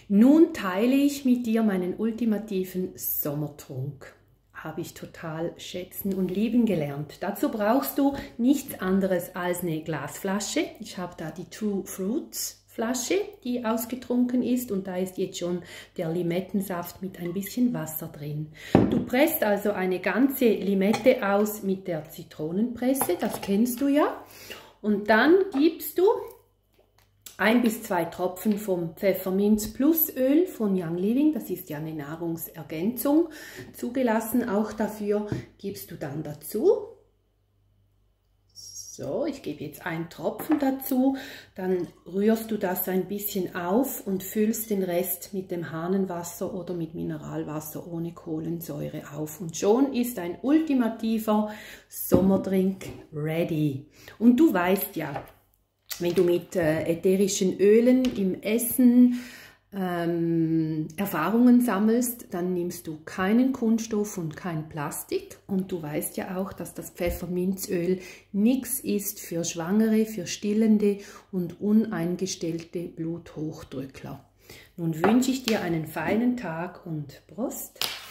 Nun teile ich mit dir meinen ultimativen Sommertrunk. Habe ich total schätzen und lieben gelernt. Dazu brauchst du nichts anderes als eine Glasflasche. Ich habe da die True Fruits Flasche, die ausgetrunken ist, und da ist jetzt schon der Limettensaft mit ein bisschen Wasser drin. Du presst also eine ganze Limette aus mit der Zitronenpresse, das kennst du ja. Und dann gibst du 1 bis 2 Tropfen vom Pfefferminz Plus Öl von Young Living, das ist ja eine Nahrungsergänzung, zugelassen auch dafür, gibst du dann dazu. So, ich gebe jetzt 1 Tropfen dazu, dann rührst du das ein bisschen auf und füllst den Rest mit dem Hahnenwasser oder mit Mineralwasser ohne Kohlensäure auf. Und schon ist ein ultimativer Sommerdrink ready. Und du weißt ja, wenn du mit ätherischen Ölen im Essen Erfahrungen sammelst, dann nimmst du keinen Kunststoff und kein Plastik. Und du weißt ja auch, dass das Pfefferminzöl nichts ist für Schwangere, für Stillende und uneingestellte Bluthochdrückler. Nun wünsche ich dir einen feinen Tag und Prost!